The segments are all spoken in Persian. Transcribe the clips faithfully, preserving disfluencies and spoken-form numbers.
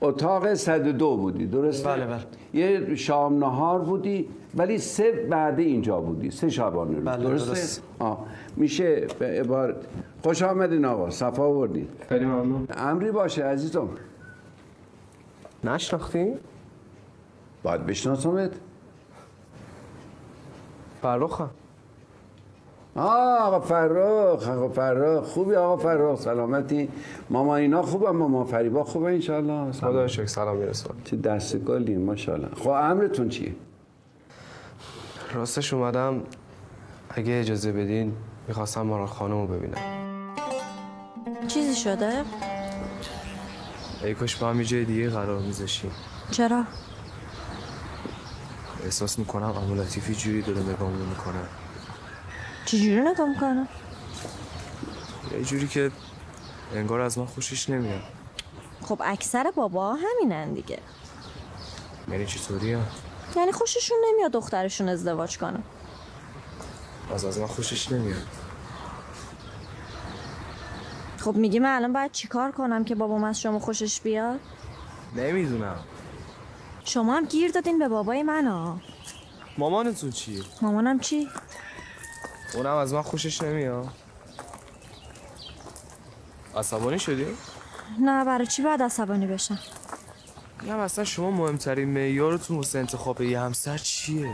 اتاق صد و دو بودی درسته؟ بله بله. یه شام نهار بودی ولی سه بعد اینجا بودی، سه شبانه روز. بله درسته؟ درست. آه. میشه به عبارت خوش آمدین آقا، صفا آوردین. خیلی ممنون. امری باشه عزیزم. نشناختی؟ باید بشناسمت. فرخم. آه آقا فرخ، آقا فرخ خوبی آقا فرخ، سلامتی؟ ماما اینا خوبه؟ ماما فریبا خوبه انشالله؟ خدا شکر سلام میرسه. چه دست گلی ماشاءالله. خب امرتون چیه؟ راستش اومدم اگه اجازه بدین میخواستم مارال خانم رو ببینم. چیزی شده؟ ای کاش با هم یه جای دیگه قرار میذاشیم. چرا؟ احساس میکنم عمو لطیفی جوری داره نگامونو میکنه. چجوری نگاه میکنه؟ یه جوری که انگار از من خوشش نمیاد. خب اکثر بابا همینن دیگه. یعنی چطوریه؟ یعنی خوششون نمیاد دخترشون ازدواج کنه. از از من خوشش نمیاد. خب میگی من الان باید چیکار کنم که بابام از شما خوشش بیاد؟ نمیدونم. شما هم گیر دادین به بابای من ها. مامانتون چیه؟ مامانم چی؟ اونم از من خوشش نمیاد. عصبانی شدی؟ نه برای چی باید عصبانی بشم؟ میگم اصلا شما مهمترین معیارتون واسه انتخاب یه همسر چیه؟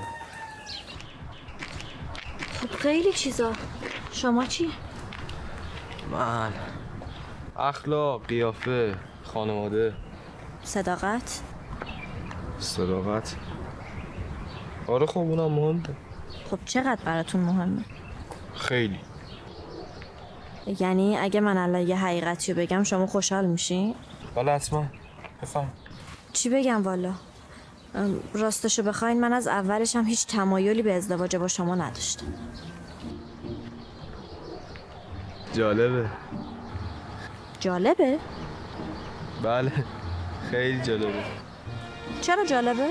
خب خیلی چیزا. شما چی؟ من اخلاق، قیافه، خانواده، صداقت؟ صداقت. آره خب اونم مهمه. خب چقدر براتون مهمه؟ خیلی. یعنی اگه من الان یه حقیقتی رو بگم شما خوشحال میشین؟ بله حتما. بفهم. چی بگم والا؟ راستشو بخواین من از اولش هم هیچ تمایلی به ازدواج با شما نداشتم. جالبه. جالبه؟ بله خیلی جالبه. چرا جالبه؟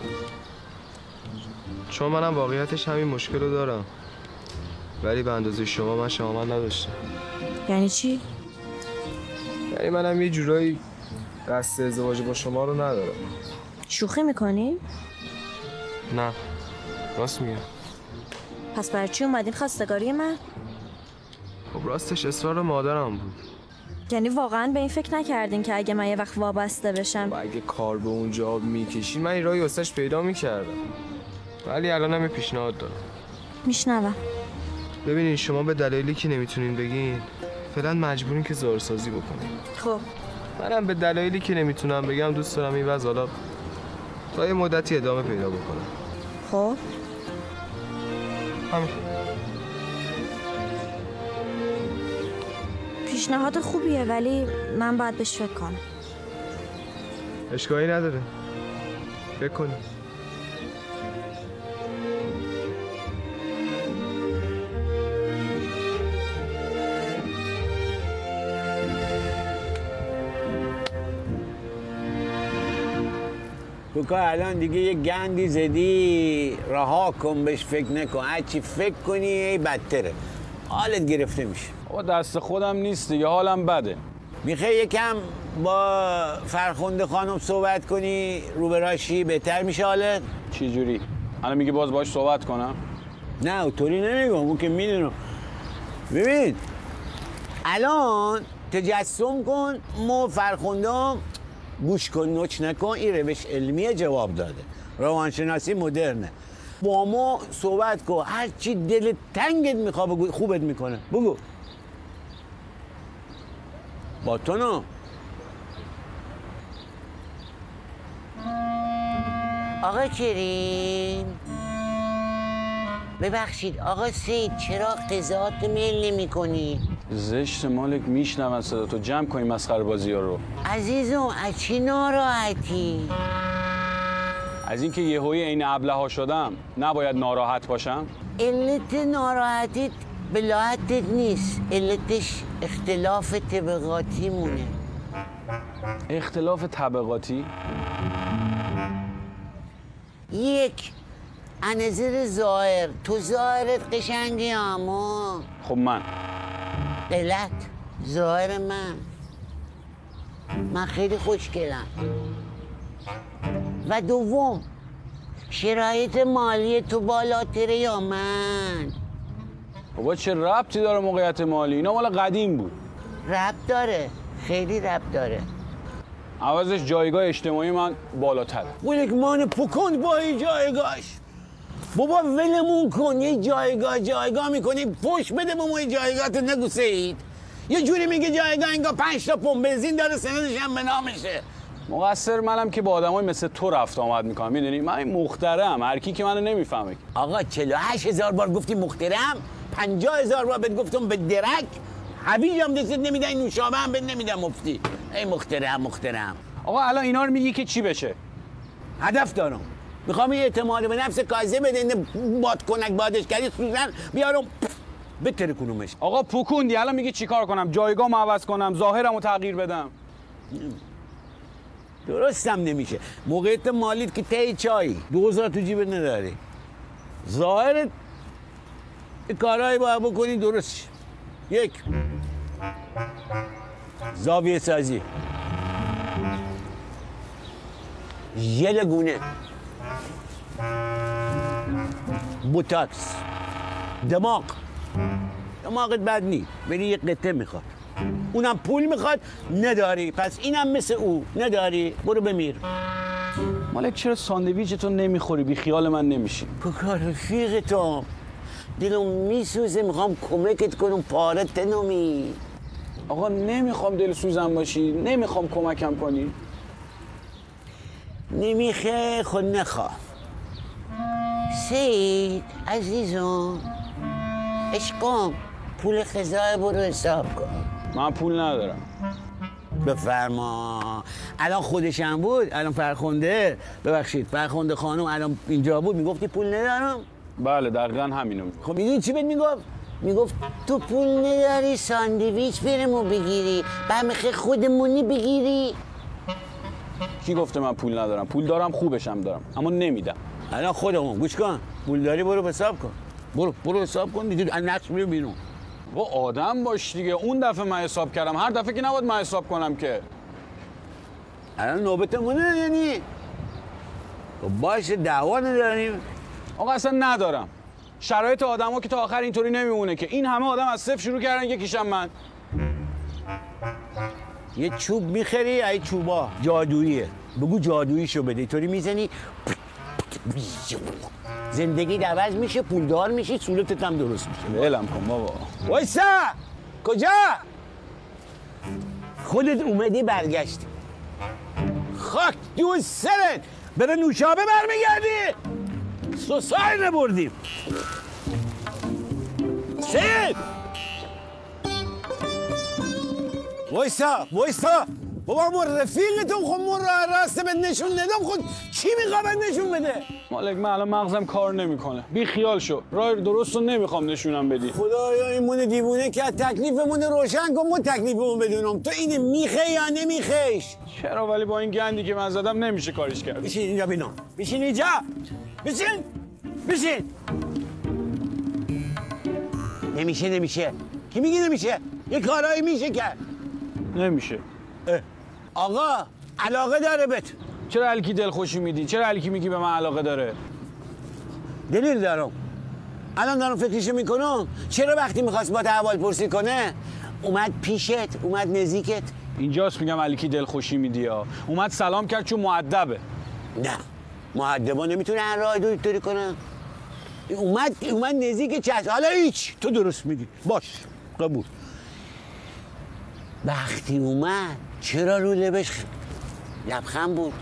چون منم واقعیتش همین مشکل رو دارم، ولی به اندازه شما من شما من نداشتم. یعنی چی؟ یعنی منم یه جورایی قصد ازدواج با شما رو ندارم. شوخی میکنی؟ نه راست میگم. پس برای چی اومدین خواستگاری من؟ خب راستش اصرار مادرم بود. یعنی واقعا به این فکر نکردین که اگه من یه وقت وابسته بشم و اگه کار به اونجا میکشین من این راهی واسش پیدا میکردم، ولی الان هم یه پیشنهاد دارم. میشنوم. ببینین شما به دلایلی که نمیتونین بگین فعلا مجبورین که زارسازی بکنین. خب منم به دلایلی که نمیتونم بگم دوست دارم این وضع حالا تا یه مدتی ادامه پیدا بکنم. خب همین. پیشنهاد خوبیه ولی من باید بهش فکر کنم. اشکالی نداره، فکر کنی. کوکا الان دیگه یه گندی زدی، رها کن بهش فکر نکن. هرچی فکر کنی ای بدتره، حالت گرفته میشه. آقا دست خودم نیست دیگه، حالم بده. میخوای یکم با فرخنده خانم صحبت کنی رو به راشی بهتر میشه حالت؟ چی جوری؟ الان میگی باز باهاش صحبت کنم؟ نه اونطوری نمیگم، اون که میدونم. ببین الان تجسم کن ما فرخندم گوش کن نوچ نکن، این روش علمیه جواب داده، روانشناسی مدرنه. با ما صحبت کن، هر چی دل تنگت میخواد بگو، خوبت میکنه. بگو با تو نه. آقا کریم ببخشید آقا سید، چرا قضاوت میل نمی کنی؟ زشت مالک، میشنون صدا تو. جمع کنی مسخره بازی ها رو. عزیزم از چی ناراحتی؟ از اینکه یهویی عین ابله‌ها شدم نباید ناراحت باشم؟ علت ناراحتیت بلاحتت نیست، علتش اختلاف طبقاتی مونه. اختلاف طبقاتی؟ یک انظر ظاهر، تو ظاهرت قشنگی اما خب من غلط. ظاهر من من خیلی خوشگلم، و دوم شرایط مالی تو بالاتره یا من؟ بابا چه ربطی داره موقعیت مالی؟ اینا مال قدیم بود. ربط داره، خیلی ربط داره. عوضش جایگاه اجتماعی من بالاتر. قولکمان پکند با این جایگاهش. بابا ولمون کن، یه جایگاه جایگاه میکنی پشت بده به ما جایگاه تو نگو سید. یه جوری میگه جایگاه انگار پنج تا پمپ بنزین داره سندش هم به نامشه. مقصر منم که با آدمای مثل تو رفت آمد میکنم، میدونی من این مخترم، هر کی که منو نمیفهمه. آقا چهل و هشت هزار بار گفتی مخترم، پنجاه هزار بار بهت گفتم به درک، حویج هم دستت نمیدن، این نوشابه هم بهت نمیدن مفتی. ای مخترم مخترم. آقا الان اینا رو میگی که چی بشه؟ هدف دارم، میخوام یه اعتماد به نفس کازه بده، این باد کنک بادش کردی سوزن بیارم بتره کنومش. آقا پوکوندی، الان میگی چیکار کنم؟ جایگاهمو عوض کنم، ظاهرمو تغییر بدم؟ درستم نمیشه. موقعیت مالیت که تی چای دوزار تو جیبت نداری، ظاهرت کارهایی باید بکنی درست. یک زاویه سازی، ژل گونه، بوتاکس، دماغ. دماغت بد نی، ولی یه قطعه میخواد، اونم پول میخواد، نداری، پس اینم مثل او نداری، برو بمیر. مالک چرا ساندویچ تو نمیخوری؟ بی خیال من نمیشی. بکار رفیق تو دلم میسوزه، میخوام کمکت کنم پارت نمی. آقا نمیخوام دل سوزم باشی، نمیخوام کمکم کنی. نمیخه خود نخواه. سید عزیزم عشقم، پول خزای برو حساب کن. من پول ندارم. بفرما. الان خودشم بود، الان فرخنده، ببخشید فرخنده خانم الان اینجا بود میگفتی پول ندارم؟ بله دقیقا همینو میگفت. خب میدونی چی بهت میگفت؟ میگفت تو پول نداری ساندویچ برمو بگیری، برمیخه خودمونی بگیری. کی گفته من پول ندارم؟ پول دارم، خوبشم دارم، اما نمیدم. الان خودمون گوش کن، پول داری برو حساب کن، برو برو حساب کن دیگه، نقش میره بیرون. و آدم باش دیگه. اون دفعه من حساب کردم، هر دفعه که نباید من حساب کنم که. الان نوبتمونه یعنی؟ خب باشه دعوا نداریم. آقا اصلا ندارم. شرایط آدما که تا آخر اینطوری نمیمونه که. این همه آدم از صفر شروع کردن، یکیشم من. یه چوب میخری، ای چوبا جادوییه، بگو جادوییشو بده، اینطوری میزنی زندگی عوض میشه، پولدار میشی، صورتت هم درست میشه. ولم کن بابا. وایسا، کجا؟ خودت اومدی برگشتی، خاک دو سرت، بره نوشابه برمیگردی، سوسای نبردیم. سید وایسا وایسا بابا، ما رفیقتون خود ما راه راسته به نشون ندم، خود چی میخواه به نشون بده؟ مالک من الان مغزم کار نمیکنه، بی خیال شو، راه درست رو نمیخوام نشونم بدی. خدایا اینمون دیوونه که تکلیفمون روشن کن، ما تکلیفمون بدونم، تو اینه میخه یا نمیخهش؟ چرا؟ ولی با این گندی که من زدم نمیشه کاریش کرد. بشین اینجا بینام، بشین اینجا، بشین بشین. نمیشه نمیشه، کی میگه نمیشه؟ یه کارایی میشه کرد. نمیشه. آقا علاقه داره بهت. چرا الکی دلخوشی میدی؟ چرا الکی میگی به من علاقه داره؟ دلیل دارم. الان دارم فکرشو میکنم، چرا وقتی میخواست با احوال پرسی کنه اومد پیشت، اومد نزدیکت؟ اینجاست میگم الکی دلخوشی میدی ها. اومد سلام کرد چون مؤدبه. نه مؤدبا نمیتونه هر راه دوری کنه. اومد اومد نزدیک چشم. حالا هیچ، تو درست میگی، باش قبول. وقتی اومد چرا رو لبش لبخند بود؟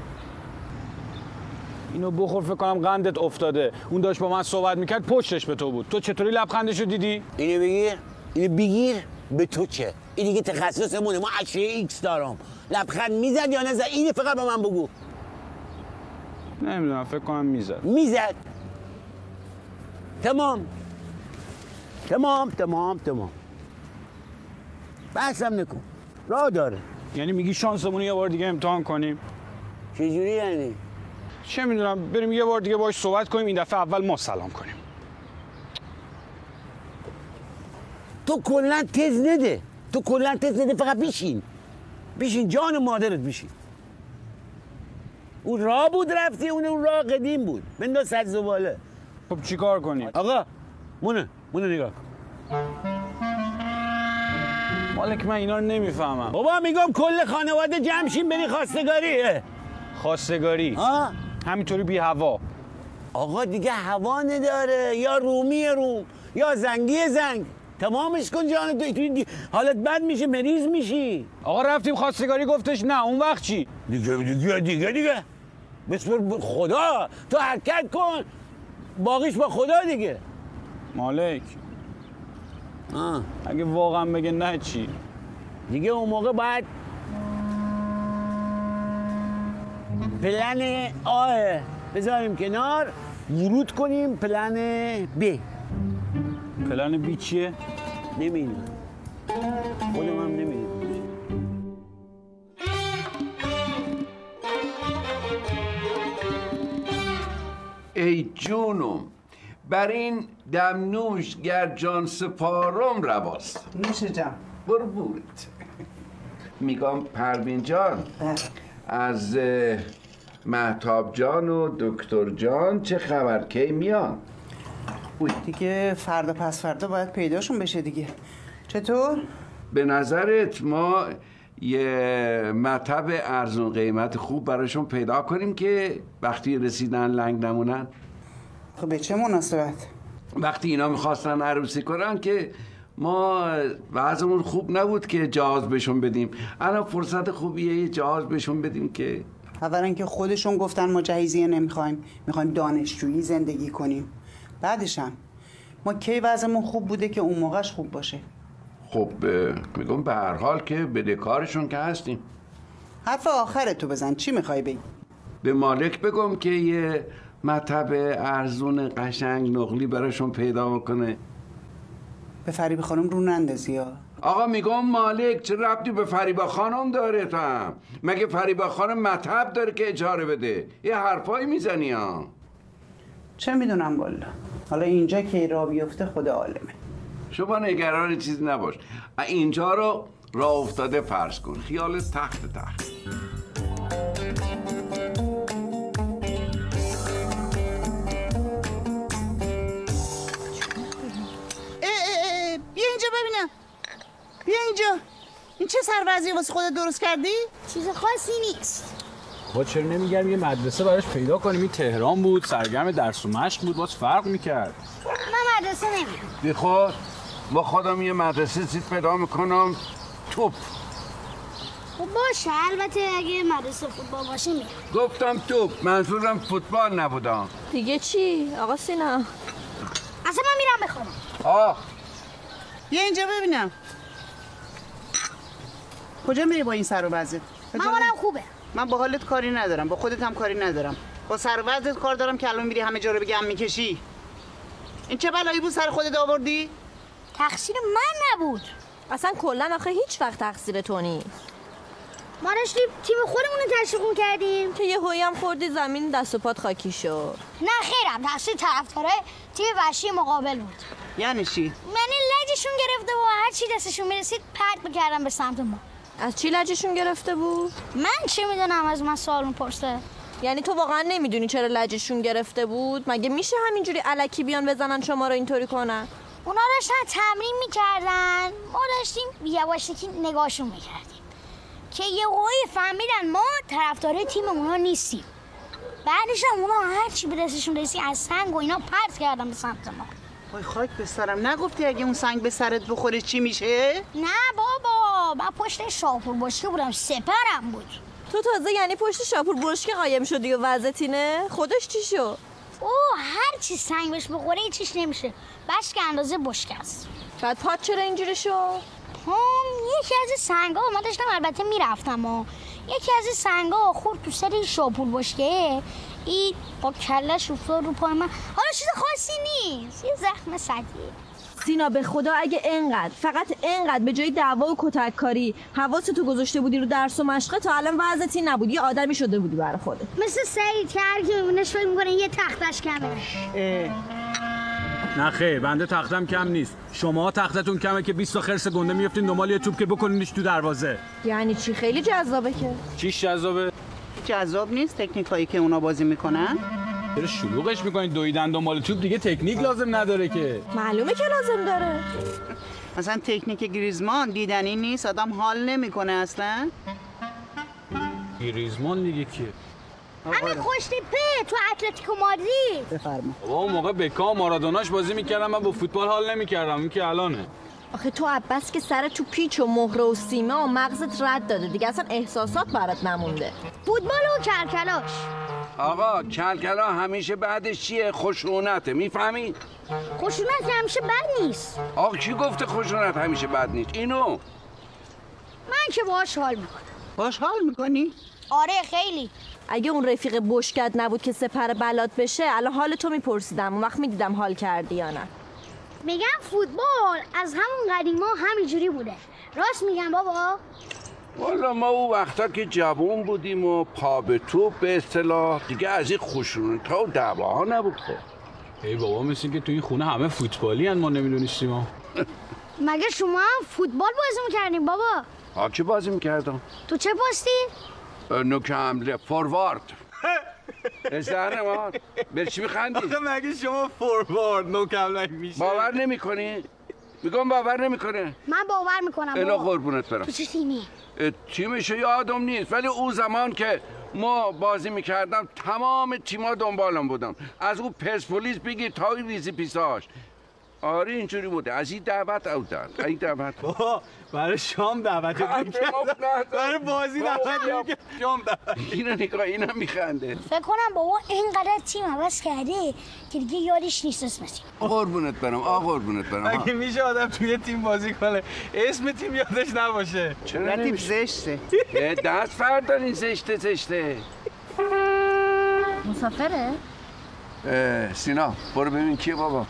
اینو بخور فکر کنم قندت افتاده. اون داشت با من صحبت میکرد، پشتش به تو بود. تو چطوری لبخندشو دیدی؟ اینو بگیر، اینو بگیر، به تو چه؟ این دیگه تخصصمونه، ما اشعه ایکس دارم. لبخند میزد یا نزد؟ اینو فقط به من بگو. نمیدونم، فکر کنم میزد. میزد. تمام تمام تمام تمام. بحثم نکن، راه داره. یعنی میگی شانسمون یه بار دیگه امتحان کنیم؟ چجوری یعنی؟ چه میدونم، بریم یه بار دیگه باهاش صحبت کنیم، این دفعه اول ما سلام کنیم. تو کلا تز نده، تو کلا تز نده، فقط بشین بشین جان مادرت بشین. اون راه بود رفتی، اون اون راه قدیم بود. بنداز صد زباله. خب چیکار کنیم؟ آقا مونه مونه نگاه. مالک من اینا رو نمیفهمم. بابا میگم کل خانواده جمع شیم بری خواستگاری. خواستگاری؟ ها؟ همینطوری بی هوا. آقا دیگه هوا نداره، یا رومی روم یا زنگی زنگ. تمامش کن جان تو. دی... حالت بد میشه، مریض میشی. آقا رفتیم خواستگاری گفتش نه، اون وقت چی؟ دیگه دیگه دیگه دیگه بسپر خدا، تو حرکت کن، باقیش با خدا دیگه. مالک آه. اگه واقعا بگه نه چی؟ دیگه اون موقع باید پلن آه بذاریم کنار، ورود کنیم پلن ب. پلن بی چیه؟ نمیدونم، خودم هم نمیدونم. ای جونم، بر این دمنوش گر جان سپارم رواست. نوش جان. برو بورت. میگم پروین جان، از مهتاب جان و دکتر جان چه خبر؟ کی میان؟ دیگه فردا پس فردا باید پیداشون بشه دیگه. چطور؟ به نظرت ما یه مطب ارزون قیمت خوب براشون پیدا کنیم که وقتی رسیدن لنگ نمونن؟ خب به چه مناسبت؟ وقتی اینا میخواستن عروسی کنن که ما وضعمون خوب نبود که جهاز بهشون بدیم. الان فرصت خوبیه یه جهاز بهشون بدیم که اولا که خودشون گفتن ما جهیزیه نمیخوایم، میخوایم دانشجویی زندگی کنیم. بعدش هم ما کی وضعمون خوب بوده که اون موقعش خوب باشه؟ خب میگم به هر حال که بدهکارشون که هستیم. حرف آخر تو بزن، چی میخوای بگی؟ به مالک بگم که یه مطب ارزون قشنگ نقلی براشون پیدا بکنه. به فریبا خانم رو نندازی ها. آقا میگم مالک چه ربطی به فریبا خانم داره؟ تا مگه فریبا خانم مطب داره که اجاره بده؟ یه حرفایی میزنی ها. چه میدونم والا، حالا اینجا که راه بیفته خدا عالمه. شما نگران چیزی نباش، اینجا رو راه افتاده فرض کن، خیال تخت تخت. بیا اینجا ببینم، بیا اینجا. این چه سروازی واسه خودت درست کردی؟ چیز خاصی نیست. خب چرا نمیگردیم یه مدرسه براش پیدا کنیم؟ این تهران بود، سرگرم درس و مشق بود، باز فرق میکرد. من مدرسه نمیرم. بی خود با خودم یه مدرسه چیز پیدا میکنم. توپ. خب باشه، البته اگه مدرسه فوتبال باشه میرم. گفتم توپ، منظورم فوتبال نبودم. دیگه چی آقا سینا؟ اصلا من میرم بخوابم. آه بیا اینجا ببینم. کجا میری با این سر و وضعت؟ من حالم خوبه. من با حالت کاری ندارم، با خودت هم کاری ندارم. با سر و وضعت کار دارم که الان میری همه جا رو بگم میکشی. این چه بلایی بود سر خودت آوردی؟ تقصیر من نبود. اصلا کلا آخه هیچ وقت تقصیر تو نیست. ما داشتیم تیم خودمون رو تشویق کردیم که یه هوی هم خوردی زمین دست و پات خاکی شد. نه خیرم، تقصیر طرفدارای تیم وحشی مقابل بود. یعنی چی؟ یعنی لجشون گرفته و هر چی دستشون میرسید پرت میکردن به سمت ما. از چی لجشون گرفته بود؟ من چه میدونم، از من سوال میپرسه. یعنی تو واقعا نمیدونی چرا لجشون گرفته بود؟ مگه میشه همینجوری الکی بیان بزنن شما رو اینطوری کنن؟ اونا داشتن تمرین میکردن، ما داشتیم یواشکی نگاهشون میکردیم که یه قوی فهمیدن ما طرفدارای تیم اونا نیستیم. بعدش هم اونا هر چی به دستشون رسید از سنگ و اینا پرت کردن به سمت ما. وای خاک به سرم، نگفتی اگه اون سنگ به سرت بخوره چی میشه؟ نه بابا، من پشت شاپور باشکه بودم، سپرم بود. تو تازه یعنی پشت شاپور باشکه قایم شدی و وضعتینه؟ خودش چی شد؟ اوه هر چی سنگ بهش بخوره هیچیش نمیشه، بس که اندازه بشکه است. بعد پات چرا اینجوری شد؟ هم یکی از سنگا ما داشتم البته میرفتم و یکی از سنگا خورد تو سر شاپور باشکه، این با کلش افتاد رو پای من. حالا چیز خاصی نیست، یه زخم سطحی. سینا به خدا اگه انقدر فقط انقدر به جای دعوا و کتک کاری حواستو گذاشته بودی رو درس و مشقه تا الان وضعیتی نبودی، یه آدمی شده بودی برای خودت. مثل سعید که هر کی میبینش فکر میکنه یه تختش کمه. نه خیر، بنده تختم کم نیست. شما تختتون کمه که بیست تا خرس گنده میافتین دنبال یه توپ که بکنینش تو دروازه. یعنی چی؟ خیلی جذابه که. چیش جذابه؟ جذاب نیست تکنیکایی که اونا بازی میکنن؟ چرا شلوغش میکنید؟ دویدن دنبال توپ دیگه تکنیک لازم نداره که. معلومه که لازم داره. مثلا تکنیک گریزمان دیدنی نیست، آدم حال نمیکنه اصلا. گریزمان دیگه کیه؟ همین خوش تیپه تو اتلتیکو مادرید. بفرما. بابا اون موقع بکام مارادوناش بازی میکردم، من با فوتبال حال نمیکردم. این که الانه. آخه تو عباس که سر تو پیچ و مهره و سیمه و مغزت رد داده دیگه، اصلا احساسات برات نمونده. فوتبال و کلکلاش. آقا کلکلا همیشه بعدش چیه؟ خشونته، میفهمی؟ خشونت همیشه بد نیست. آقا کی گفته خشونت همیشه بد نیست؟ اینو من که باهاش حال میکنم. باش حال میکنی؟ آره خیلی. اگه اون رفیق بشکت نبود که سپر بلاد بشه الان حال تو میپرسیدم، اون وقت میدیدم حال کردی یا نه. میگم فوتبال از همون قدیما همینجوری بوده. راست میگم بابا؟ والا ما اون وقتا که جوان بودیم و پا به توپ به اصطلاح دیگه از این خشونت‌ها و دعواها نبود. خب ای بابا مثل که تو این خونه همه فوتبالی ان، ما نمیدونستیم ها. مگه شما هم فوتبال بازی میکردین بابا؟ ها چی بازی میکردم؟ تو چه پستی؟ نوک حمله فوروارد. زهر ما به چی میخندی؟ مگه شما فوروارد نوک حمله میشه؟ باور نمیکنی؟ میگم باور نمیکنه. من باور میکنم الا بابا. قربونت برم. تو چه تیمی؟ تیمشو یادم نیست ولی اون زمان که ما بازی میکردم تمام تیما دنبالم بودم، از اون پرسپولیس بگیر تا این ریزی پیساش. آره اینجوری بوده. از این دعوت او داد. این دعوت بابا برای شام دعوت می‌کردن، برای بازی دعوت می‌کردن، شام دعوت. اینو نگاه اینم میخنده. فکر کنم بابا اینقدر تیم عوض کرده که دیگه یادش نیست اسم تیم. قربونت برم، آ قربونت برم. اگه میشه آدم توی تیم بازی کنه اسم تیم یادش نباشه. چرا رتیب نمیشه؟ زشته. دست فردارین زشته زشته. مسافره؟ سینا برو ببین کیه بابا.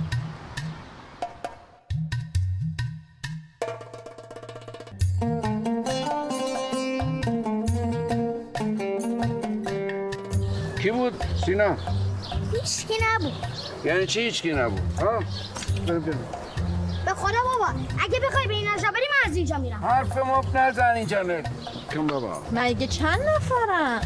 کی بود سینا؟ هیچ کی نبود. یعنی چی هیچ کی نبود؟ ها؟ به خدا بابا اگه بخوای به این نجا بری من از اینجا میرم. حرف مفت نزن اینجا نه. کن بابا. مگه چند نفرن؟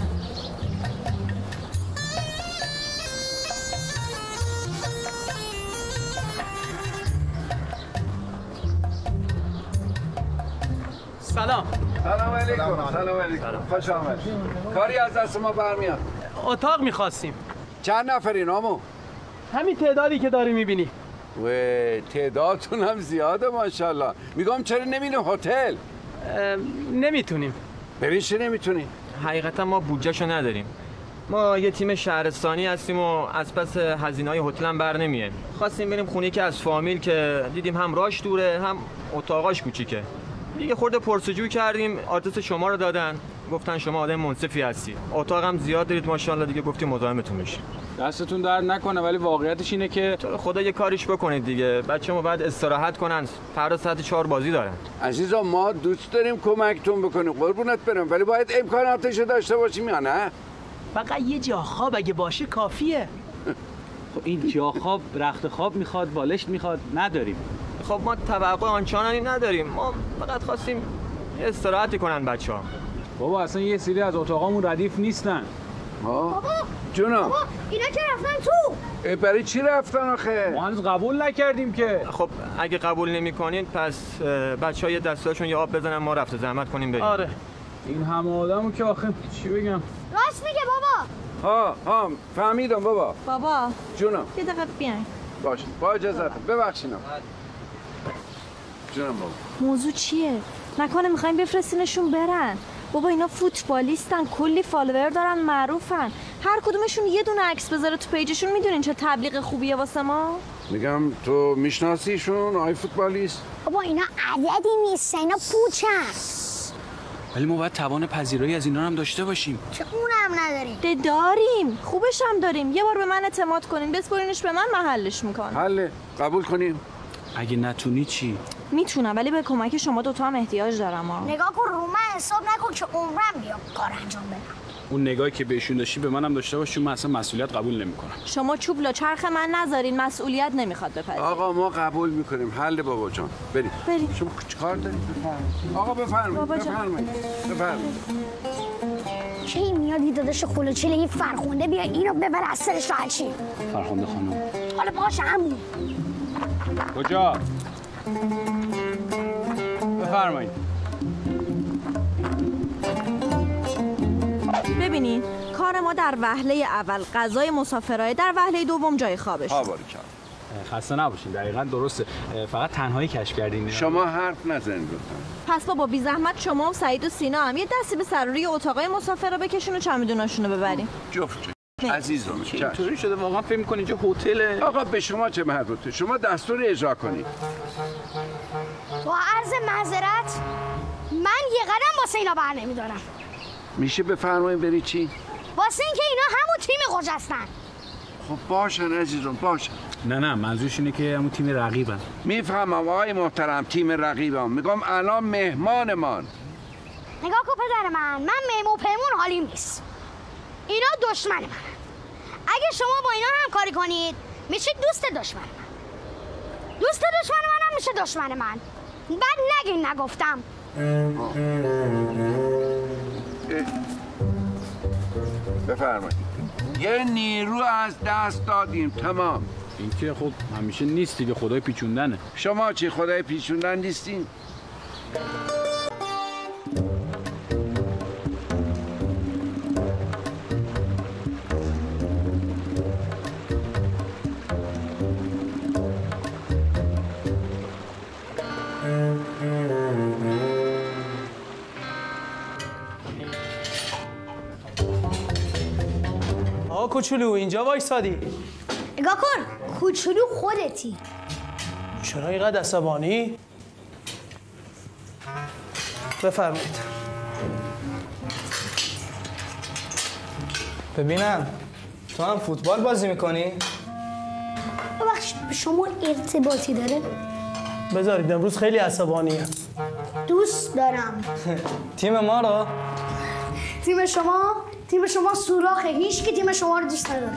سلام. سلام علیکم. سلام علیکم. خوش آمد. کاری از دست ما برمیاد. اتاق میخواستیم. چند نفرین آمو؟ همین تعدادی که داری میبینی. و تعدادتون هم زیاده ماشاءالله. میگم چرا نمیریم هتل؟ نمیتونیم. ببین چه نمیتونی؟ حقیقتا ما بودجهشو نداریم. ما یه تیم شهرستانی هستیم و از پس هزینه‌های هتل هم بر نمیایم. خواستیم بریم خونه که از فامیل که دیدیم هم راش دوره هم اتاقاش کوچیکه. دیگه خورده پرسجو کردیم، آدرس شما رو دادن، گفتن شما آدم منصفی هستی. اتاق هم زیاد دارید ماشاءالله، دیگه گفتیم مزاحمتون بشیم. دستتون درد نکنه ولی واقعیتش اینه که تو خدا یه کاریش بکنید دیگه. بچه‌مو بعد استراحت کنن، فردا ساعت چهار بازی دارن. عزیزا ما دوست داریم کمکتون بکنیم قربونت برم، ولی باید امکاناتشو داشته باشیم یا نه؟ فقط یه جا خواب اگه باشه کافیه. خب این جا خواب رخت خواب میخواد، بالشت میخواد، نداریم. خب ما توقع آنچنانی نداریم، ما فقط خواستیم استراحتی کنن بچه‌ها. بابا اصلا یه سری از اتاقامون ردیف نیستن. ها؟ بابا جونم. بابا اینا که رفتن تو. برای چی رفتن آخه؟ ما هنوز قبول نکردیم که. خب اگه قبول نمی‌کنین پس بچه‌ها یه دستاشون یه آب بزنن ما رفت زحمت کنیم بریم. آره. این همه آدمو که آخه چی بگم؟ راست میگه بابا. ها ها فهمیدم بابا. بابا جونم. یه دقیقه بیاین. باشه با اجازت ببخشید. جونم بابا. موضوع چیه؟ نکنه میخوایم بفرستینشون برن. بابا اینا فوتبالیستن، کلی فالوور دارن، معروفن. هر کدومشون یه دونه عکس بذاره تو پیجشون، میدونین چه تبلیغ خوبیه واسه ما؟ میگم تو میشناسیشون آی فوتبالیست؟ بابا اینا عددی نیستن، اینا پوچن. ولی ما باید توان پذیرایی از اینا هم داشته باشیم. چه اونم نداریم؟ ده داریم، خوبش هم داریم. یه بار به من اعتماد کنین، بسپرینش به من، من حلش میکنم. حله، قبول کنیم. اگه نتونی چی؟ میتونم ولی به کمک شما دوتا هم احتیاج دارم ها. نگاه کن رو من حساب نکن که عمرم بیام کار انجام بدم. اون نگاهی که بهشون داشتی به منم داشته باش، چون من اصلا مسئولیت قبول نمیکنم. شما چوب لا چرخ من نذارین، مسئولیت نمیخواد بپذیرید. آقا ما قبول میکنیم. حل بابا جان. بریم. بریم. شما چیکار دارید؟ بفرمایید. آقا بفرمایید. بابا جان. بفرمایید. بفرمایید. کی میاد یه داداش خلوچیل یه فرخونده بیا اینو ببر از سرش راحت شیم. فرخنده خانم. حالا باشه عمو. کجا؟ بفرمایید. ببینین کار ما در وهله اول غذای مسافرای، در وهله دوم جای خوابش. ها باری کرد. خسته نباشین، دقیقاً درسته. فقط تنهایی کشف کردین. شما حرف نزنید لطفا. پس بابا بی زحمت شما و سعید و سینا هم یه دستی به سر روی اتاقای مسافرا بکشون و چمدوناشونو ببرین. جفت عزیزم. اینطوری شده واقعا فکر می‌کنی اینجا هتل؟ آقا به شما چه مربوطه؟ شما دستور اجرا کنید. با عرض معذرت من یه قدم واسه اینا بر نمیدارم. میشه بفرمایید بری چی؟ واسه اینکه اینا همون تیم قجستن. خب باشن عزیزم باشن. نه نه منظورش اینه که همون تیم رقیبن. میفهمم آقای محترم، تیم رقیبم. میگم الان مهمانمان. نگاه کن پدر من، من مهمون پیمون حالیم نیست. اینا دشمن من. اگه شما با اینا همکاری کنید میشید دوست دشمن من. دوست دشمن منم میشه دشمن من. بعد نگین نگفتم. بفرمایید. یه نیرو از دست دادیم تمام. این که خب همیشه نیست دیگه، خدای پیچوندنه. شما چی خدای پیچوندن نیستین؟ آقا کوچولو اینجا وایسادی. نگاه کن کوچولو خودتی. چرا اینقدر عصبانی؟ بفرمایید. ببینم تو هم فوتبال بازی میکنی؟ ببخشید شما ارتباطی داره؟ بذارید امروز خیلی عصبانیه. دوست دارم. تیم ما رو؟ تیم شما؟ تیم شما سوراخه، هیچ کی تیم شما رو دوست نداره.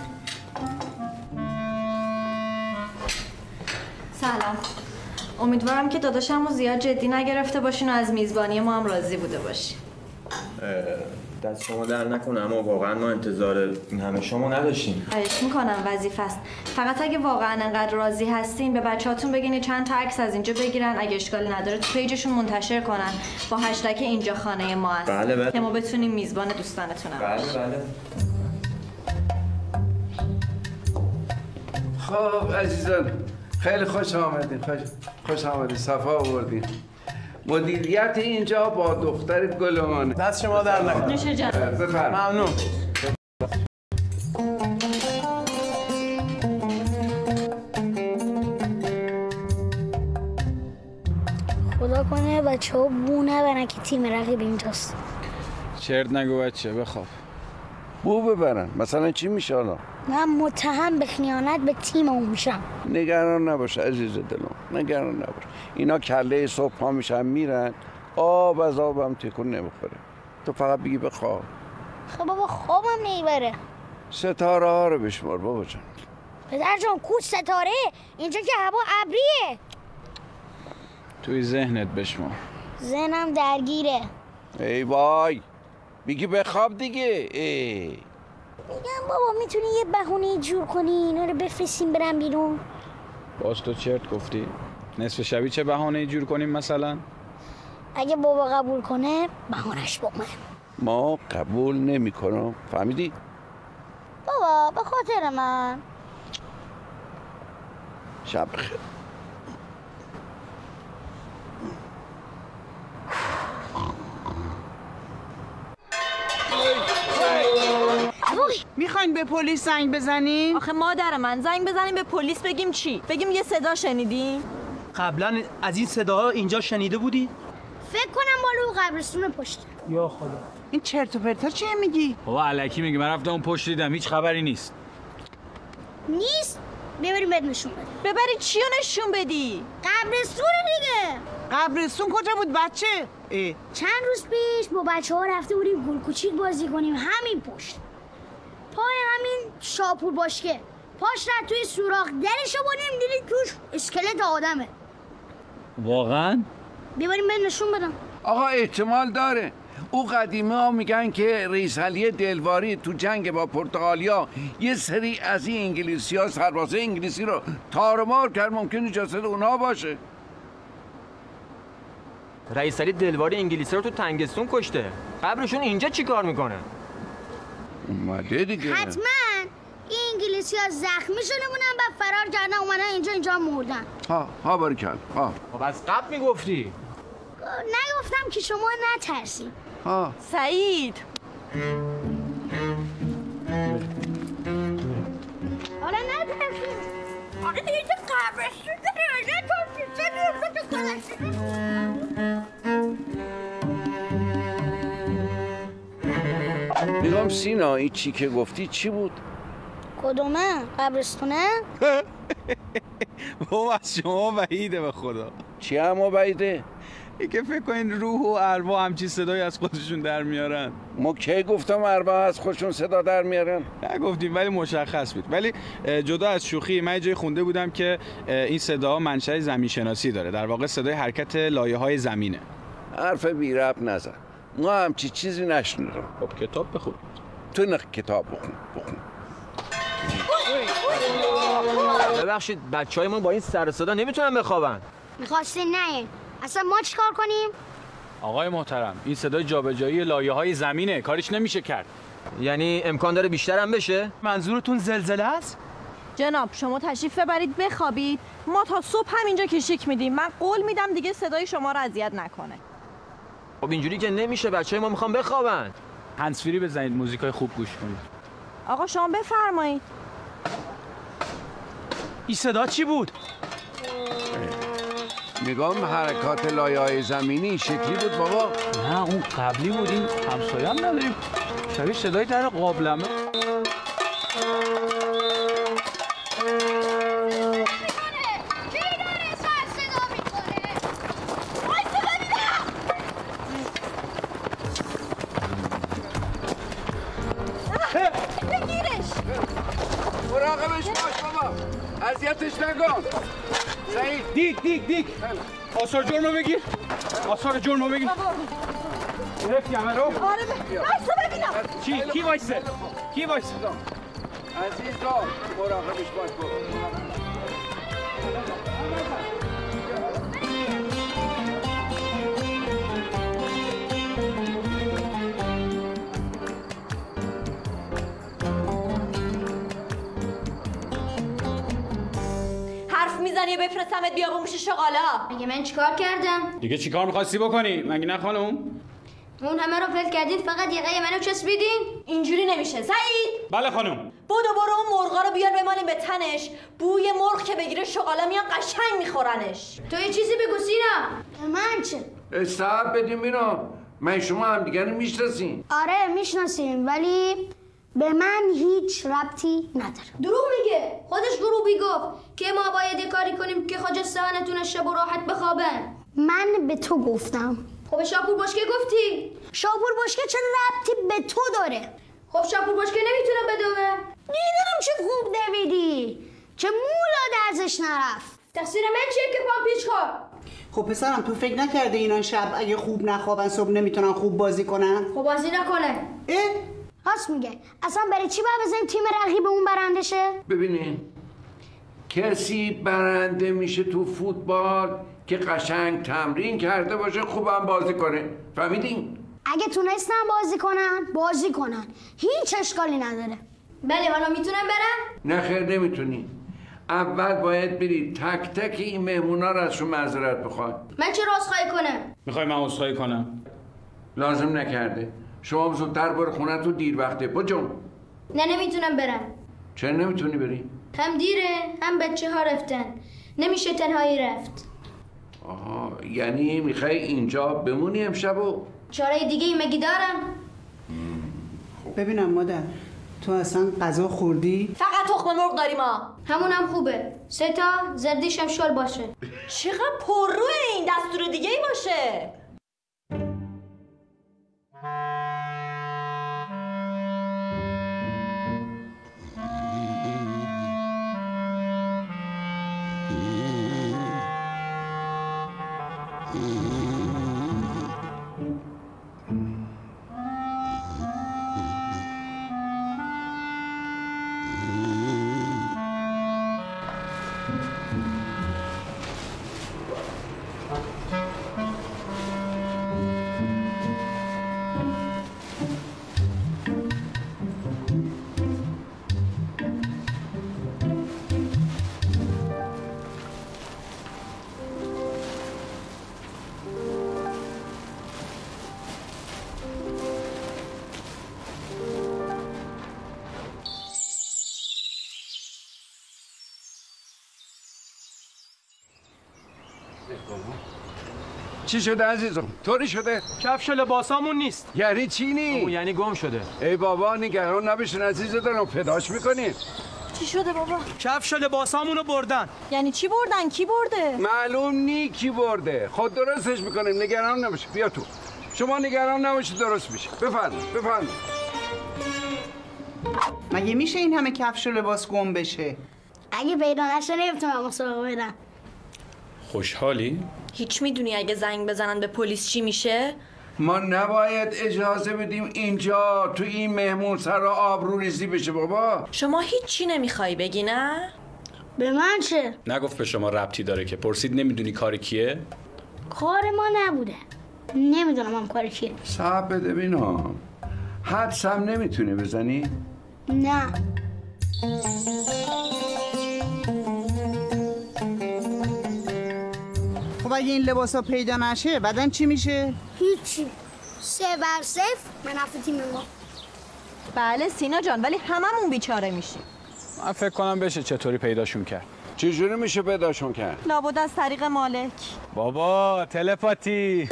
سلام. امیدوارم که داداشم رو زیاد جدی نگرفته باشین و از میزبانی ما هم راضی بوده باشین. دست شما در نکنه، اما واقعا ما انتظار این همه شما نداشتیم. خواهش میکنم، وظیفه است. فقط اگه واقعا انقدر راضی هستین به بچه‌هاتون بگین چند تا عکس از اینجا بگیرن، اگه اشکالی نداره تو پیجشون منتشر کنن با هشتگ اینجا خانه ما است. بله بله. که ما بتونیم میزبان دوستانتون هم بله بله. خب عزیزان خیلی خوش آمدین. خوش, خوش آمدین. صفا آوردین. مدیریت اینجا با دختر گلمان. دست شما در نکنه. نوش جان. بفرمایید. ممنون. خدا کنه بچه ها بو نبرن که تیم رقیب اینجاست. چرت نگو بچه، بخواب. بو ببرن مثلا چی میشه حالا؟ من متهم به خیانت به تیم اون میشم. نگران نباش عزیز دلم، نگران نباش. اینا کله صبح پا میشن میرن، آب از آبم تکون نمیخوره. تو فقط بگی بخواب. خب بابا خوابم نمیبره. ستاره ها رو بشمار بابا جان. پدر جان کوچ ستاره، اینجا که هوا ابریه. توی ذهنت بشمار. ذهنم درگیره. ای وای بگی بخواب دیگه. ای میگم بابا میتونی یه بهونه جور کنی اینا رو بفرستیم برم بیرون. باز تو چرت گفتی؟ نصف شبی چه بهانه‌ای جور کنیم مثلا؟ اگه بابا قبول کنه بهانش با من. ما قبول نمی کنم. فهمیدی؟ بابا به خاطر من. شب بخیر. میخواین به پلیس زنگ بزنین؟ آخه مادر من زنگ بزنیم به پلیس بگیم چی؟ بگیم یه صدا شنیدیم؟ قبلا از این صداها اینجا شنیده بودی؟ فکر کنم مالو قبرستون پشت. یا خدا. این چرت و پرتا چیه میگی؟ بابا الکی میگی، من رفتم اون پشت دیدم، هیچ خبری نیست. نیست؟ ببریم بهت نشون بدیم. ببری چی رو نشون بدی؟ قبرستون دیگه. قبرستون کجا بود بچه؟ ای. چند روز پیش با بچه ها رفته بودیم گل کوچیک بازی کنیم همین پشت پای همین شاپور باشکه پاش رد توی سوراخ درشو بودیم دیدیم توش اسکلت آدمه. واقعا؟ بیاریم به نشون بدم. آقا احتمال داره. او قدیمی ها میگن که رئیس علی دلواری تو جنگ با پرتغالیا یه سری از این انگلیسی ها سربازای انگلیسی رو تارمار کرد. ممکنه جسد اونا باشه. رئیس علی دلواری انگلیسی رو تو تنگستون کشته. قبرشون اینجا چی کار میکنه؟ اومده دیگه. حتما این انگلیسی ها زخمی شده بودن و فرار کردن اومدن اینجا اینجا مردن. ها ها باریکلا. ها خب از قبل میگفتی. نگفتم که شما نترسید. ها سعید حالا نترسید. حالا دیگه قبرستون داره نترسید. میگم سینا این چی که گفتی چی بود؟ کدومه؟ قبرستونه؟ بابا از شما بعیده به خدا. چی اما بعیده؟ ای که فکر کنین روح و ارواح همچین صدایی از خودشون در میارن. ما کی گفتم ارواح از خودشون صدا در میارن؟ نگفتیم ولی مشخص بود. ولی جدا از شوخی من جای خونده بودم که این صدا منشأ زمین شناسی داره. در واقع صدای حرکت لایه‌های زمینه. حرف بی ربط نزن. ما همچی چیزی نشنیدم. خب کتاب بخون. تو نه کتاب بخون. بخون. ببخشید بچهای ما با این سر صدا نمیتونن بخوابن. میخواستین نه اصلا ما چیکار کنیم؟ آقای محترم این صدای جابجایی لایه‌های زمینه، کاریش نمیشه کرد. یعنی امکان داره بیشتر هم بشه؟ منظورتون زلزله است؟ جناب شما تشریف ببرید بخوابید. ما تا صبح همینجا کشیک میدیم. من قول میدم دیگه صدای شما رو اذیت نکنه. خب اینجوری که نمیشه، بچهای ما میخوان بخوابن. هندزفری بزنید، موزیکای خوب گوش کنید. آقا شما بفرمایید. این صدا چی بود؟ میگم حرکات لایه‌های زمینی شکلی بود بابا. نه اون قبلی بود، این همسایه هم نداریم. شبیه صدای در قابلمه. مراقبش باش بابا. اذیتش نکن. سعید دیک دیک دیک. آثار جرمو بگیر. آثار جرمو بگیر. گرفتی همه رو؟ آره وایسا ببینم. چی؟ کی وایسه؟ کی وایسه؟ عزیزم مراقبش باش بابا. میزنی بفرستمت بیابون میشه شغالا. میگه من چیکار کردم؟ دیگه چیکار می‌خواستی بکنی؟ مگه نه خانم؟ اون همه رو فل کردین فقط یقه منو چسبیدین؟ اینجوری نمیشه. سعید بله خانم. بودو برو اون مرغا رو بیار بمالیم به تنش. بوی مرغ که بگیره شغالا میان قشنگ میخورنش. تو یه چیزی بگو سینا. من چه؟ استعب بدیم اینا. من شما هم دیگر میشناسین؟ آره میشناسیم ولی به من هیچ ربطی نداره. دروغ میگه. خودش گروبی گفت که ما باید کاری کنیم که خاجستان نتونه شب و راحت بخوابن. من به تو گفتم. خب شاپور باشکه گفتی؟ شاپور باشکه چه ربطی به تو داره؟ خب شاپور باشکه نمیتونه بدوه. میدونم چه خوب دویدی. چه مولا ازش نرفت. تقصیر من چیه که پام پیچ خورد؟ خب پسرم تو فکر نکرده اینا شب اگه خوب نخوابن صبح نمیتونن خوب بازی کنن؟ خب بازی نکنه. اه؟ راست میگه. اصلا برای چی باید بزنیم تیم رقیب اون برنده شه؟ ببینین کسی برنده میشه تو فوتبال که قشنگ تمرین کرده باشه خوبم بازی کنه. فهمیدین؟ اگه تونستن بازی کنن بازی کنن. هیچ اشکالی نداره. بله حالا میتونن برن؟ نه خیر نمیتونی. اول باید بری تک تک این مهمونا رو ازشون معذرت بخوای. من چرا عذرخواهی کنم؟ میخوای من عذرخواهی کنم؟ لازم نکرده. شما زودتر برو خونه تو دیر وقته. بجون. نه نمیتونم برم. چرا نمیتونی بری؟ هم دیره هم بچه ها رفتن. نمیشه تنهایی رفت. آها یعنی میخوای اینجا بمونی امشب و؟ چاره دیگه ای مگی دارم؟ ببینم مادر تو اصلا غذا خوردی؟ فقط تخم مرغ داریم ما. همونم خوبه. سه تا زردیش هم شل باشه. چقدر پرروه این دستور دیگه ای باشه. چی شده عزیزم؟ طوری شده؟ کفش و لباسامون نیست. یعنی چی نی؟ او یعنی گم شده. ای بابا نگران نباشین عزیز دارم، پیداش میکنیم. چی شده بابا؟ کفش و لباسامونو بردن. یعنی چی بردن؟ کی برده؟ معلوم نی کی برده. خود درستش میکنیم، نگران نباش. بیا تو. شما نگران نباشید، درست میشه. بفرمایید بفرمایید. مگه میشه این همه کفش و لباس گم بشه؟ اگه پیدا نشه نمیتونم مسابقه بدم. خوشحالی؟ هیچ میدونی اگه زنگ بزنن به پلیس چی میشه؟ ما نباید اجازه بدیم اینجا تو این مهمون سر آبرو ریزی بشه بابا. شما هیچی نمیخوای بگی نه؟ به من چه؟ نگفت به شما ربطی داره که پرسید نمیدونی کار کیه؟ کار ما نبوده. نمیدونم هم کار کیه. صاحب بده بینا. حدس هم نمیتونی بزنی؟ نه. خب اگه این لباسا پیدا نشه بعدن چی میشه؟ هیچی. سه بر صفر منافع تیم ما. بله سینا جان، ولی هممون بیچاره میشیم. من فکر کنم بشه چطوری پیداشون کرد. چجوری میشه پیداشون کرد؟ لابد از طریق مالک. بابا تلپاتی.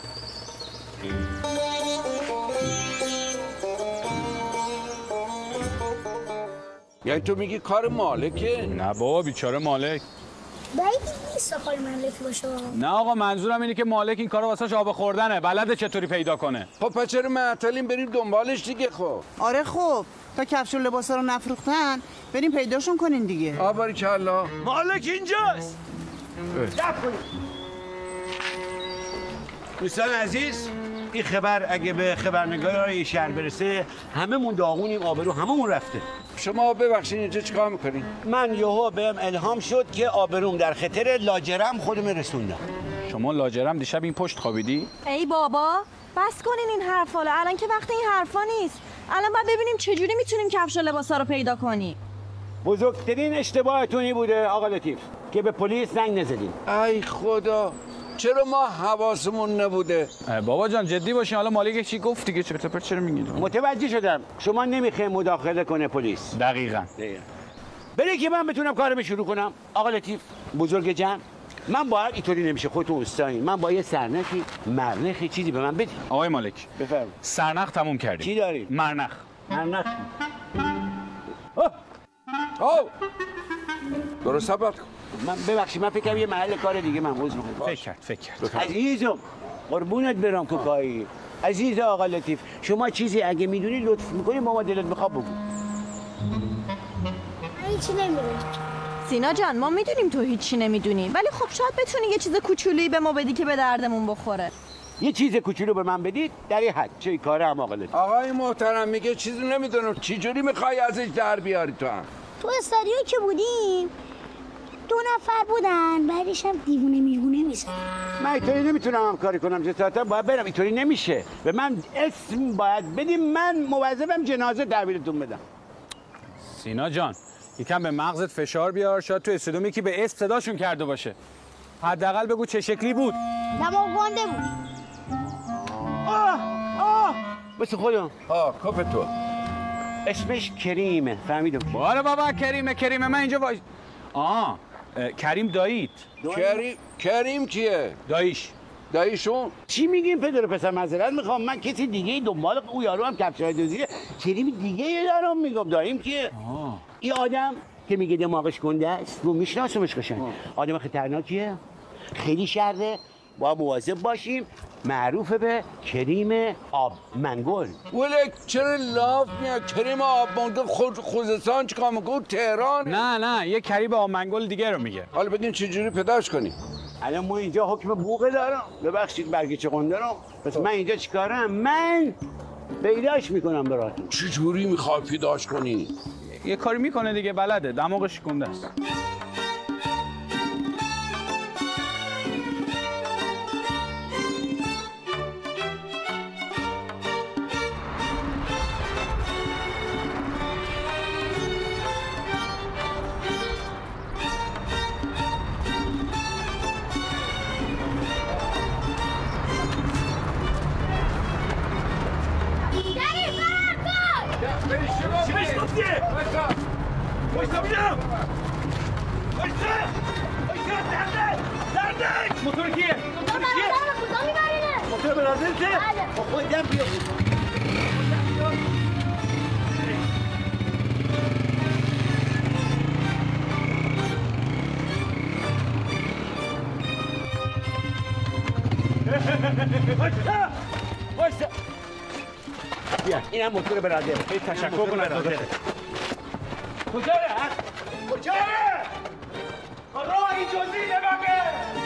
یعنی تو میگی کار مالکه؟ نه بابا بیچاره مالک. بعید نیست کار مالک باشه. نه آقا منظورم اینه که مالک این کارو واسش آب خوردنه، بلده چطوری پیدا کنه. خب پس چرا معطلیم بریم دنبالش دیگه؟ خب آره خب تا کفش و لباسا رو نفروختن بریم پیداشون کنین دیگه. آباری کلا مالک اینجاست. دوستان عزیز، این خبر اگه به خبرنگار شهر برسه هممون داغونیم، آبرو هممون رفته. شما ببخشید اینجا چیکار میکنین؟ من یهو بهم الهام شد که آبروم در خطر، لاجرم خودم رسوندم. شما لاجرم دیشب این پشت خوابیدی؟ ای بابا بس کنین این حرفا رو، الان که وقت این حرفا نیست. الان باید ببینیم چجوری میتونیم کفش و لباسا رو پیدا کنیم. بزرگترین اشتباهتون بوده آقا لطیف که به پلیس زنگ نزدین. ای خدا، چرا ما حواسمون نبوده؟ بابا جان جدی باشین، حالا مالک چی گفت دیگه؟ چرا پرت چرا میگید؟ متوجه شدم شما نمیخواین مداخله کنه پلیس. دقیقاً. دقیقاً. برای که من بتونم کارم شروع کنم آقا لطیف بزرگ جمع، من باید اینطوری نمیشه، خودتون استایین، من با یه سرنخی مرنخی چیزی به من بدید. آقای مالک بفرمایید. سرنخ تموم کردیم. چی دارید؟ مرنخ. مرنخ. او درست ثبت کن. من ببخشید من فکرم یه محل کار دیگه من عذر میخوام. فکر کرد فکر کرد. عزیزم قربونت برم کوکایی. عزیز آقا لطیف شما چیزی اگه میدونی لطف میکنی با ما دلت میخواد بگو. هیچی نمیدونم. سینا جان ما میدونیم تو هیچی نمیدونی، ولی خب شاید بتونی یه چیز کوچولی به ما بدی که به دردمون بخوره. یه چیز کوچولو به من بدید در این حد. چه کاره هم آقا لطیف. آقای محترم میگه چیزی نمیدونم، چجوری میخوای ازش در بیاری تو هم؟ تو استادیو که بودیم دو نفر بودن، بعدش هم دیوونه میگونه میزن. من اینطوری نمیتونم هم کاری کنم، جسارتا باید برم، اینطوری نمیشه. به من اسم باید بدیم، من موظفم جنازه تحویلتون بدم. سینا جان یکم به مغزت فشار بیار، شاید تو استودیو یکی به اسم صداشون کرده باشه. حداقل بگو چه شکلی بود. دماغونده بود. آه آه بس خودم. آه کف تو. اسمش کریمه، فهمیدم. باره بابا کریمه کریمه من اینجا وای. آه کریم داییت. کریم کریم کیه؟ داییش. داییشون؟ چی میگیم پدر پسر؟ معذرت میخوام، من کسی دیگه دنبال او یارو هم کفشای دوزیه، کریم دیگه دارم میگم. داییم کیه؟ آه. این آدم که میگه دماغش گنده است رو میشناسمش قشنگ. آدم خطرناکیه، خیلی شره، با مواظب باشیم. معروفه به کریم آب منگل. ولی چرا لاف میاد؟ کریم آب منگل خود خوزستان چیکار میکنه؟ تهران. نه نه یه کریم آب منگل دیگه رو میگه. حالا بگین چجوری پیداش کنی؟ الان ما اینجا حکم بوقه دارم. ببخشید برگه چقنده رو. پس من اینجا چیکارم؟ من پیداش میکنم براتون. چجوری میخوای پیداش کنی؟ یه کاری میکنه دیگه، بلده، دماغش شکونده است. چی بهش گفتی؟ وایسا بیدم! وایسا! وایسا! دردک! دردک! موتور کیه؟ موتور برادرم کجا میبرینه؟ موتور برادرته؟ بله. خب خودم بیا. وایسا! وایسا! بیا اینم موتور برادر. به تشکر کن از حاضره. کجا ره؟ کجا ره؟ راهی جزی نمگه!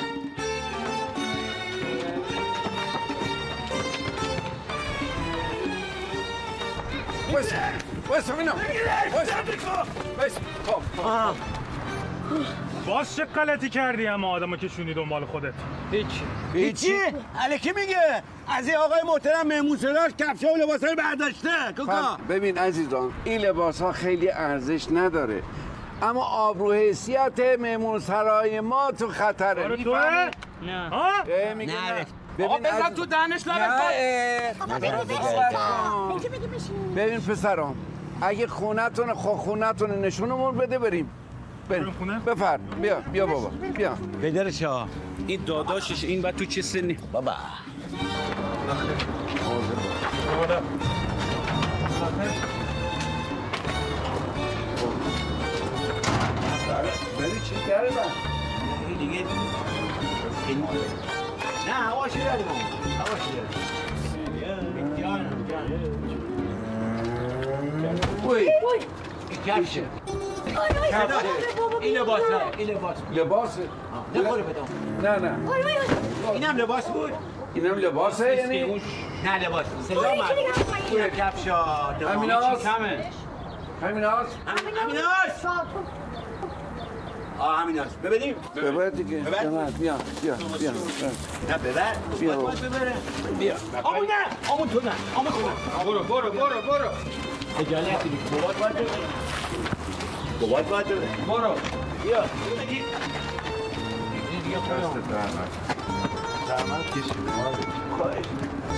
وایسا وایسا اینا وایسا وایسا خب باز چه غلطی کردی اما آدمو که شونی دنبال خودت؟ هیچ هیچی؟ الکی میگه از این آقای محترم مهمون سراش کفشا و لباسا رو برداشته. کوکا ببین عزیزان، این لباس ها خیلی ارزش نداره، اما آبرو حیثیت مهمون سرای ما تو خطره. آره توه؟ نه ها؟ میگه نه. آقا بزن تو دهنش ببین پسرام، اگه خونتون خو خونتون نشونمون بده بریم. بریم خونه؟ بفرم. بیا بیا بابا بیا. پدرش ها این داداشش این بعد تو چه سنی؟ بابا ولی چی کرده من؟ دیگه نه هواشی داریم هواشی داریم جانم جانم وی کفشه این لباسه این لباس لباسه؟ نخوره بدم نه نه اینم لباس بود اینم لباسه یعنی؟ نه لباس صدا من اینم کفشا همیناست؟ کمه همیناست؟ همیناست آه همیناست ببینیم ببر دیگه ببر بیا بیا بیا نه ببر بیا بیا آمون نه آمون تو نه آمون تو نه برو برو برو برو اجالتی دیگه بابات باید ببره بابات باید ببره برو بیا بگیر دیگه دست درمت درمت کشیده خواهش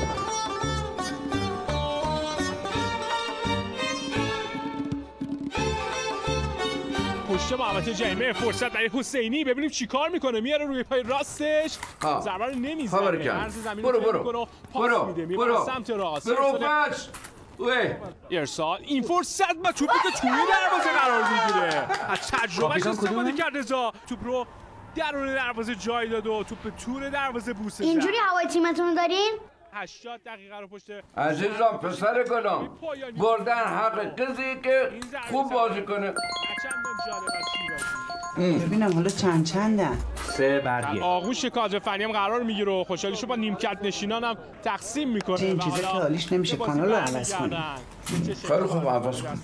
پشت محوطه جریمه فرصت برای حسینی، ببینیم چیکار میکنه. میاره روی پای راستش، ضربه رو نمیزنه، خبر کرد. برو برو برو برو سمت راست برو بچ وی ارسال. این فرصت با توپی که توی دروازه قرار میگیره. از تجربهش استفاده کرد رضا، توپ رو درون دروازه جای داد و توپ تور دروازه بوسه زد. اینجوری هوای تیمتون رو دارین؟ هشتاد دقیقه رو پشت عزیزم پسر گلم بردن حق کسی که خوب بازی کنه. ببینم حالا چند چندن؟ سه برگه. آغوش کادر فنی هم قرار میگیره و خوشحالیشو با نیمکت نشینان هم تقسیم میکنه. این چیزا که حالیش نمیشه کانال رو عوض کنیم. خیلی خوب عوض کن.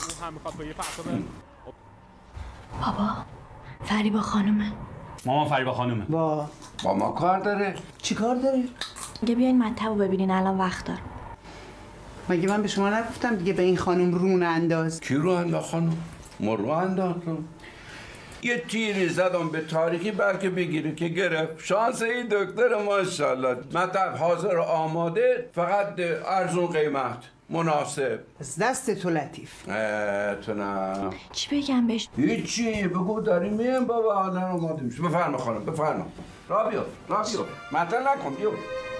بابا فریبا خانومه. مامان فریبا خانومه. با با ما کار داره؟ چی کار داره؟ میگه بیاین مطب رو ببینین الان وقت دارم. مگه من به شما نگفتم دیگه به این خانم رون انداز؟ کی رو انداز خانم؟ ما رو انداختم. یه تیری زدم به تاریخی بلکه بگیره که گرفت. شانس این دکتر ماشاءالله. مطب حاضر آماده، فقط ارزون قیمت مناسب. از دست تو لطیف. اه تو نه. چی بگم بهش؟ هیچی بگو داریم میام بابا الان آماده میشه. بفرما خانم بفرما. را بیار را بیار. مطل نکن بیار.